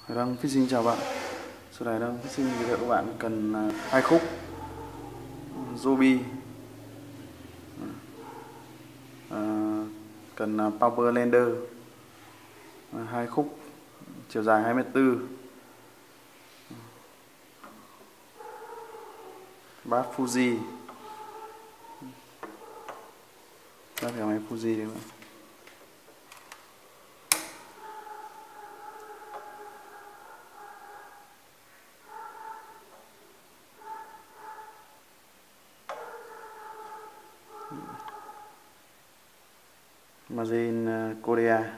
Đăng Fishing chào bạn. Sau này Đăng Fishing giới thiệu các bạn cần hai khúc Joby, cần Power Lander, hai khúc chiều dài 2m4, bát Fuji, bát cái máy Fuji đấy bạn. Marine Korea,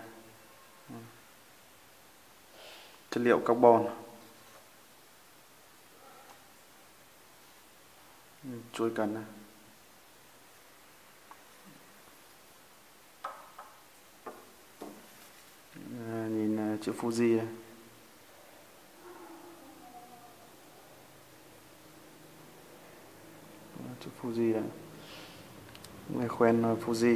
chất liệu carbon, chuôi cần này. Nhìn chữ Fuji này. Chữ Fuji này, người khoen Fuji.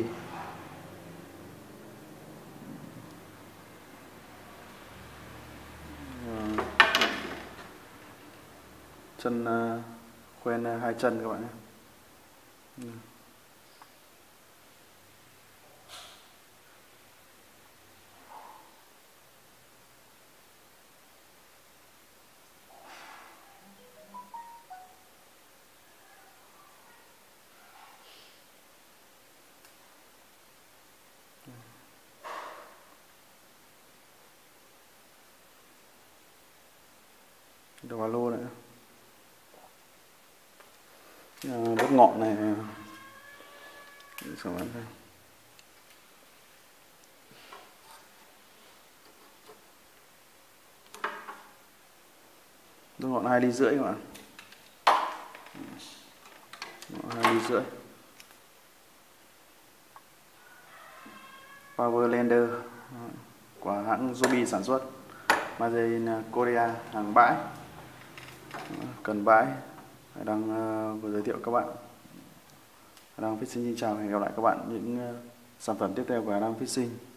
Chân khoen hai chân các bạn nhé. Đầu ba lô nữa. Đốt ngọn này sao bạn thấy? Đốt ngọn 2,5 ly các bạn. 2,5 ly. Power Lander của hãng Joby sản xuất, Marine Korea, hàng bãi, cần bãi. Đang vừa giới thiệu các bạn. Đang Fishing xin chào, hẹn gặp lại các bạn những sản phẩm tiếp theo của Đang Fishing.